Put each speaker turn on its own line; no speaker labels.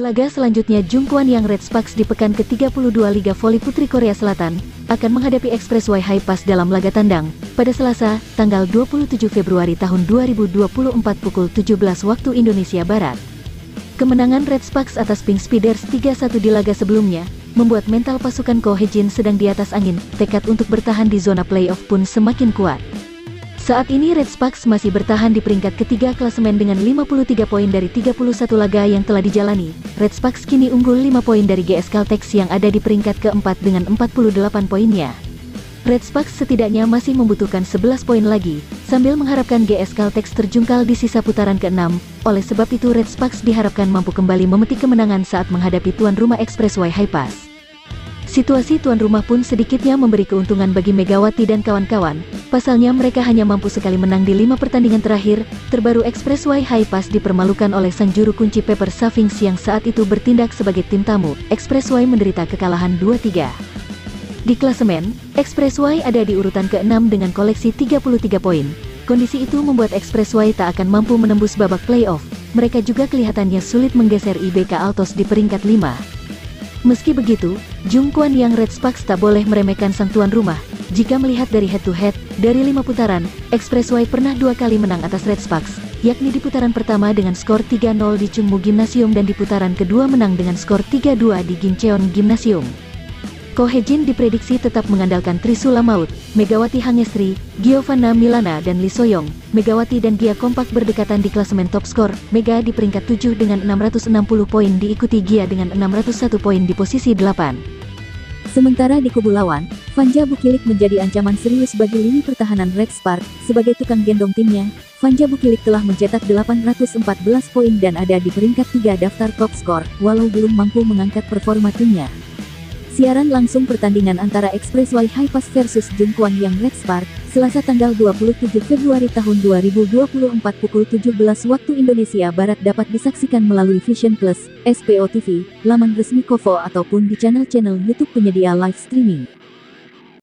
Laga selanjutnya Jungkwon Yang Red Sparks di pekan ke-32 Liga Voli Putri Korea Selatan akan menghadapi Expressway High Pass dalam laga tandang pada Selasa, tanggal 27 Februari tahun 2024 pukul 17 waktu Indonesia Barat. Kemenangan Red Sparks atas Pink Speeders 3-1 di laga sebelumnya membuat mental pasukan Ko Hye-jin sedang di atas angin, tekad untuk bertahan di zona playoff pun semakin kuat. Saat ini Red Sparks masih bertahan di peringkat ketiga klasemen dengan 53 poin dari 31 laga yang telah dijalani. Red Sparks kini unggul 5 poin dari GS Caltex yang ada di peringkat keempat dengan 48 poinnya. Red Sparks setidaknya masih membutuhkan 11 poin lagi, sambil mengharapkan GS Caltex terjungkal di sisa putaran ke-6. Oleh sebab itu Red Sparks diharapkan mampu kembali memetik kemenangan saat menghadapi tuan rumah Expressway High Pass. Situasi tuan rumah pun sedikitnya memberi keuntungan bagi Megawati dan kawan-kawan. Pasalnya mereka hanya mampu sekali menang di 5 pertandingan terakhir. Terbaru Expressway High Pass dipermalukan oleh sang juru kunci Pepper Savings yang saat itu bertindak sebagai tim tamu. Expressway menderita kekalahan 2-3. Di klasemen, Expressway ada di urutan ke-6 dengan koleksi 33 poin. Kondisi itu membuat Expressway tak akan mampu menembus babak playoff. Mereka juga kelihatannya sulit menggeser IBK Altos di peringkat 5. Meski begitu, Jungkwon Yang Red Sparks tak boleh meremehkan sang tuan rumah. Jika melihat dari head-to-head, dari 5 putaran, Expressway pernah 2 kali menang atas Red Sparks, yakni di putaran pertama dengan skor 3-0 di Chungmu Gymnasium dan di putaran kedua menang dengan skor 3-2 di Gimcheon Gymnasium. Ko Hye-jin diprediksi tetap mengandalkan Trisula Maut, Megawati Hangestri, Giovanna Milana dan Lee Soyoung. Megawati dan Gia kompak berdekatan di klasemen top skor. Mega di peringkat 7 dengan 660 poin diikuti Gia dengan 601 poin di posisi 8.
Sementara di kubu lawan, Vanja Bukilik menjadi ancaman serius bagi lini pertahanan Red Sparks. Sebagai tukang gendong timnya, Vanja Bukilik telah mencetak 814 poin dan ada di peringkat 3 daftar top skor, walau belum mampu mengangkat performa timnya. Siaran langsung pertandingan antara Expressway High Pass versus Jungkwon Yang Red Sparks, Selasa tanggal 27 Februari tahun 2024 pukul 17 waktu Indonesia Barat dapat disaksikan melalui Vision Plus, SPO TV, laman resmi KOVO ataupun di channel-channel YouTube penyedia live streaming.